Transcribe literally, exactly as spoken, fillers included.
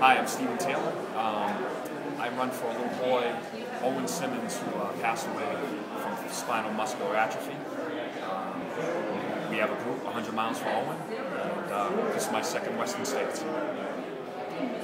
Hi, I'm Stephen Taylor. Um, I run for a little boy, Owen Simmons, who uh, passed away from spinal muscular atrophy. Um, we have a group, one hundred miles for Owen, and uh, this is my second Western States.